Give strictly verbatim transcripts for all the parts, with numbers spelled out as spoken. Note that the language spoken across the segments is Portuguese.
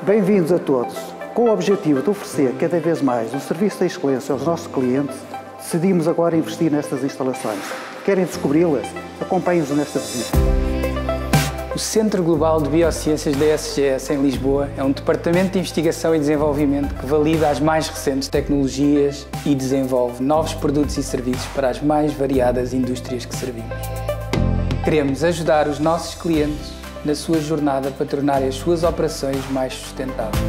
Bem-vindos a todos. Com o objetivo de oferecer cada vez mais um serviço de excelência aos nossos clientes, decidimos agora investir nestas instalações. Querem descobri-las? Acompanhem-nos nesta visita. O Centro Global de Biociências da S G S em Lisboa é um departamento de investigação e desenvolvimento que valida as mais recentes tecnologias e desenvolve novos produtos e serviços para as mais variadas indústrias que servimos. Queremos ajudar os nossos clientes na sua jornada para tornarem as suas operações mais sustentáveis.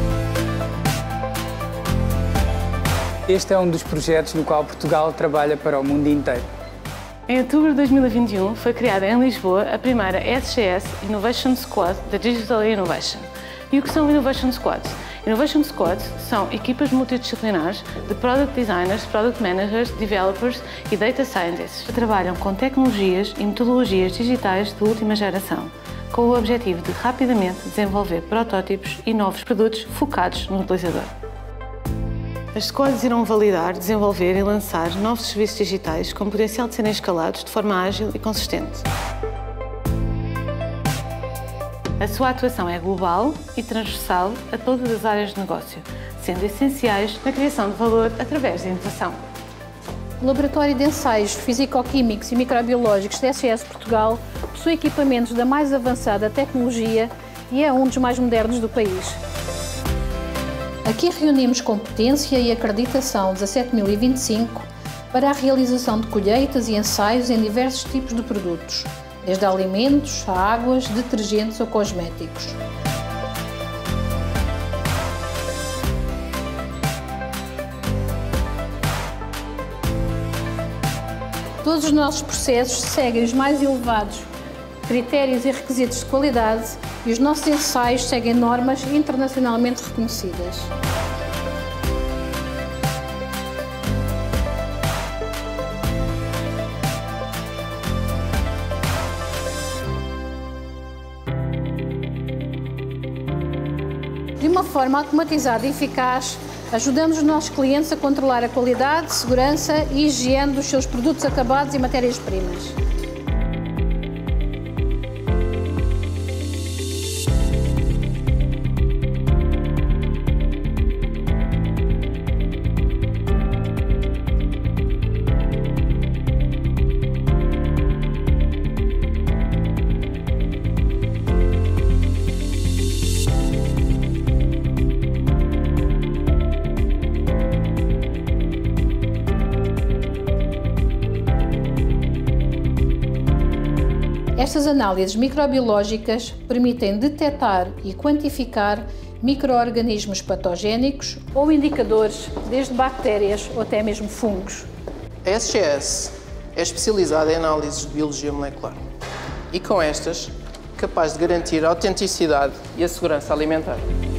Este é um dos projetos no qual Portugal trabalha para o mundo inteiro. Em outubro de dois mil e vinte e um, foi criada em Lisboa a primeira S G S Innovation Squad da Digital Innovation. E o que são Innovation Squads? Innovation Squads são equipas multidisciplinares de Product Designers, Product Managers, Developers e Data Scientists que trabalham com tecnologias e metodologias digitais de última geração, com o objetivo de rapidamente desenvolver protótipos e novos produtos focados no utilizador. As squads irão validar, desenvolver e lançar novos serviços digitais com potencial de serem escalados de forma ágil e consistente. A sua atuação é global e transversal a todas as áreas de negócio, sendo essenciais na criação de valor através da inovação. O Laboratório de Ensaios Físico-Químicos e Microbiológicos da S G S Portugal possui equipamentos da mais avançada tecnologia e é um dos mais modernos do país. Aqui reunimos competência e acreditação dezassete mil e vinte e cinco para a realização de colheitas e ensaios em diversos tipos de produtos, desde alimentos, a águas, detergentes ou cosméticos. Todos os nossos processos seguem os mais elevados critérios e requisitos de qualidade e os nossos ensaios seguem normas internacionalmente reconhecidas. De uma forma automatizada e eficaz, ajudamos os nossos clientes a controlar a qualidade, segurança e higiene dos seus produtos acabados e matérias-primas. Estas análises microbiológicas permitem detectar e quantificar micro-organismos patogénicos ou indicadores, desde bactérias ou até mesmo fungos. A S G S é especializada em análises de biologia molecular e, com estas, capaz de garantir a autenticidade e a segurança alimentar.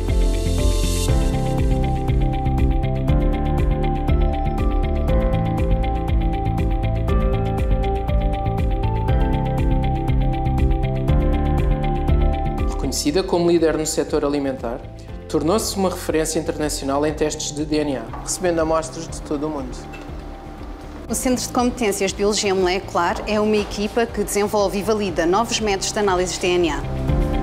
Reconhecida como líder no setor alimentar, tornou-se uma referência internacional em testes de D N A, recebendo amostras de todo o mundo. O Centro de Competências de Biologia Molecular é uma equipa que desenvolve e valida novos métodos de análise de D N A.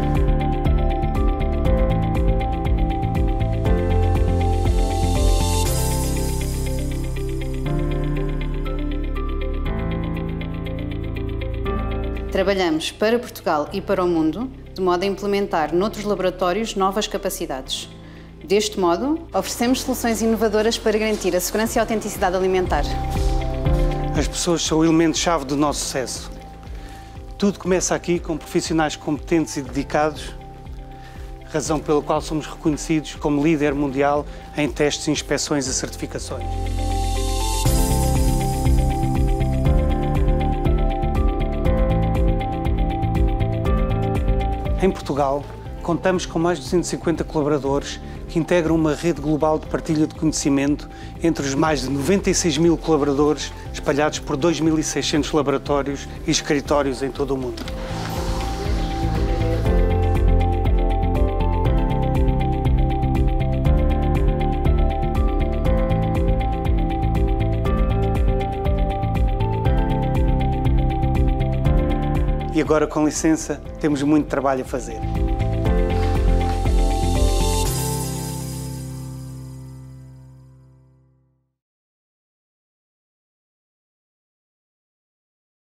Trabalhamos para Portugal e para o mundo, de modo a implementar noutros laboratórios novas capacidades. Deste modo, oferecemos soluções inovadoras para garantir a segurança e a autenticidade alimentar. As pessoas são o elemento-chave do nosso sucesso. Tudo começa aqui com profissionais competentes e dedicados, razão pela qual somos reconhecidos como líder mundial em testes, inspeções e certificações. Em Portugal, contamos com mais de duzentos e cinquenta colaboradores que integram uma rede global de partilha de conhecimento entre os mais de noventa e seis mil colaboradores espalhados por dois mil e seiscentos laboratórios e escritórios em todo o mundo. E agora, com licença, temos muito trabalho a fazer.